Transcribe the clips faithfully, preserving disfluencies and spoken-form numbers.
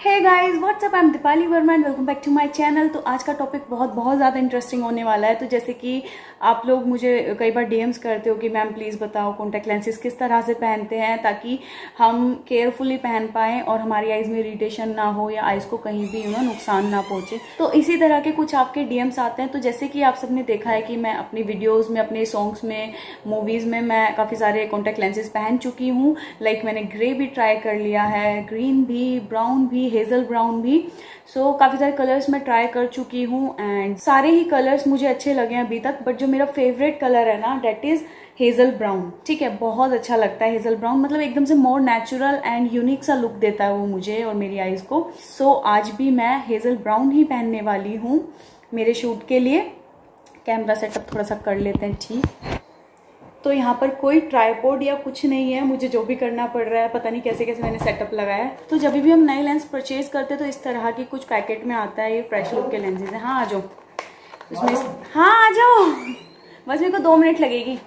Hey guys what's up, I am Deepali Verma and welcome back to my channel. तो आज का topic बहुत बहुत ज़्यादा इंटरेस्टिंग होने वाला है। तो जैसे कि आप लोग मुझे कई बार डीएम्स करते हो कि मैम प्लीज़ बताओ कॉन्टैक्ट लेंसेज किस तरह से पहनते हैं ताकि हम केयरफुली पहन पाएँ और हमारी आइज़ में इरिटेशन ना हो या आइज़ को कहीं भी यू नो नुकसान ना पहुँचे। तो इसी तरह के कुछ आपके डीएम्स आते हैं। तो जैसे कि आप सबने देखा है कि मैं अपनी वीडियोज़ में, अपने सॉन्ग्स में, मूवीज़ में मैं काफ़ी सारे कॉन्टैक्ट लेंसेज पहन चुकी हूँ। लाइक मैंने ग्रे भी ट्राई कर लिया है, ग्रीन भी, ब्राउन भी, हेजल ब्राउन भी। सो so, काफ़ी सारे कलर्स मैं ट्राई कर चुकी हूँ एंड सारे ही कलर्स मुझे अच्छे लगे हैं अभी तक। बट जो मेरा फेवरेट कलर है ना, डेट इज़ हेजल ब्राउन। ठीक है, बहुत अच्छा लगता है हेजल ब्राउन, मतलब एकदम से मोर नेचुरल एंड यूनिक सा लुक देता है वो मुझे और मेरी आईज को। सो so, आज भी मैं हेजल ब्राउन ही पहनने वाली हूँ मेरे शूट के लिए। कैमरा सेटअप थोड़ा सा कर लेते हैं ठीक। तो यहाँ पर कोई ट्राइपॉड या कुछ नहीं है, मुझे जो भी करना पड़ रहा है, पता नहीं कैसे कैसे मैंने सेटअप लगाया है। तो जब भी हम नए लेंस परचेज करते हैं तो इस तरह की कुछ पैकेट में आता है, ये फ्रेश लुक के लेंसेज है। हाँ आ जाओ इसमें, हाँ आ जाओ, बस मेरे को दो मिनट लगेगी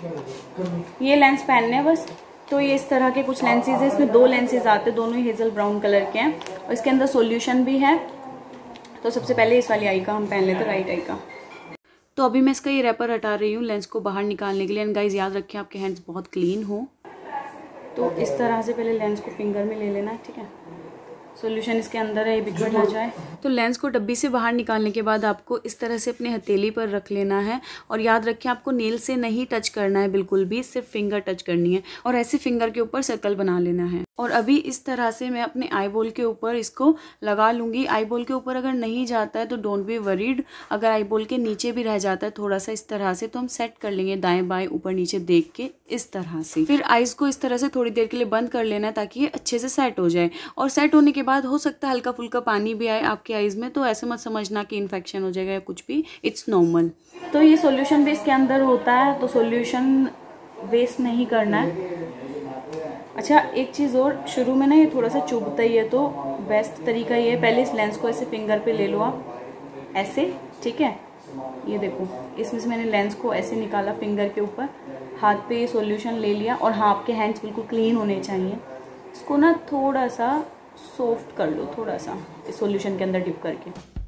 ये लेंस पहनने बस। तो ये इस तरह के कुछ लेंसेज है, इसमें दो लेंसेज आते हैं, दोनों ही हेजल ब्राउन कलर के हैं और इसके अंदर सोल्यूशन भी है। तो सबसे पहले इस वाली आई का हम पहन लेते, राइट आई का। तो अभी मैं इसका ये रैपर हटा रही हूँ लेंस को बाहर निकालने के लिए। एंड गाइस याद रखें आपके हैंड्स बहुत क्लीन हो। तो इस तरह से पहले लेंस को फिंगर में ले लेना है, ठीक है। सॉल्यूशन इसके अंदर है, ये बिखर ना जाए। तो लेंस को डब्बी से बाहर निकालने के बाद आपको इस तरह से अपने हथेली पर रख लेना है और याद रखें आपको नेल से नहीं टच करना है बिल्कुल भी, सिर्फ फिंगर टच करनी है और ऐसे फिंगर के ऊपर सर्कल बना लेना है। और अभी इस तरह से मैं अपने आई बॉल के ऊपर इसको लगा लूँगी। आई बॉल के ऊपर अगर नहीं जाता है तो डोंट बी वरीड, अगर आई बॉल के नीचे भी रह जाता है थोड़ा सा इस तरह से तो हम सेट कर लेंगे दाएं बाएं ऊपर नीचे देख के इस तरह से। फिर आइज को इस तरह से थोड़ी देर के लिए बंद कर लेना है ताकि ये अच्छे से सेट हो जाए। और सेट होने के बाद हो सकता है हल्का फुल्का पानी भी आए आपके आइज में, तो ऐसे मत समझना कि इन्फेक्शन हो जाएगा या कुछ भी, इट्स नॉर्मल। तो ये सॉल्यूशन भी इसके अंदर होता है, तो सॉल्यूशन वेस्ट नहीं करना है। अच्छा एक चीज़ और, शुरू में ना ये थोड़ा सा चुभता ही है, तो बेस्ट तरीका ये है पहले इस लेंस को ऐसे फिंगर पे ले लो आप ऐसे, ठीक है। ये देखो इसमें से मैंने लेंस को ऐसे निकाला फिंगर के ऊपर, हाथ पे ये सॉल्यूशन ले लिया। और हाँ आपके हैंड्स बिल्कुल क्लीन होने चाहिए। इसको ना थोड़ा सा सॉफ्ट कर लो, थोड़ा सा इस सॉल्यूशन के अंदर डिप करके।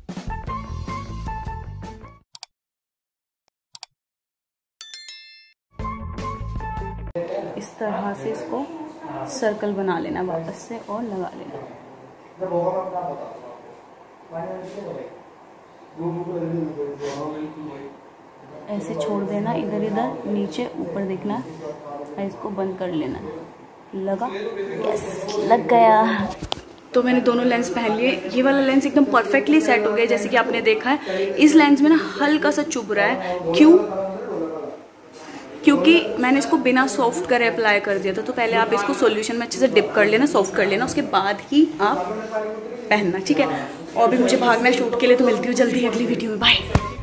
इस तरह से इसको सर्कल बना लेना वापस से और लगा लेना। ऐसे छोड़ देना, इधर इधर नीचे ऊपर देखना, इसको बंद कर लेना। लगा, यस लग गया। तो मैंने दोनों लेंस पहन लिए। ये वाला लेंस एकदम परफेक्टली सेट हो गया जैसे कि आपने देखा है। इस लेंस में ना हल्का सा चुभ रहा है, क्यों? क्योंकि मैंने इसको बिना सॉफ्ट करे अप्लाई कर दिया था। तो पहले आप इसको सॉल्यूशन में अच्छे से डिप कर लेना, सॉफ्ट कर लेना, उसके बाद ही आप पहनना, ठीक है। और भी मुझे भागना है शूट के लिए, तो मिलती हूँ जल्दी अगली वीडियो में, बाय।